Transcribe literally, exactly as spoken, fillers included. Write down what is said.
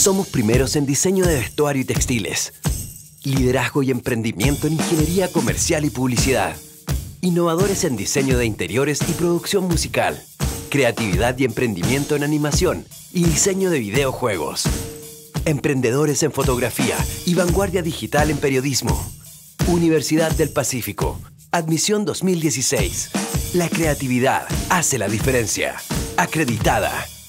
Somos primeros en diseño de vestuario y textiles, liderazgo y emprendimiento en ingeniería comercial y publicidad, innovadores en diseño de interiores y producción musical, creatividad y emprendimiento en animación y diseño de videojuegos, emprendedores en fotografía y vanguardia digital en periodismo. Universidad del Pacífico, admisión dos mil dieciséis. La creatividad hace la diferencia. Acreditada.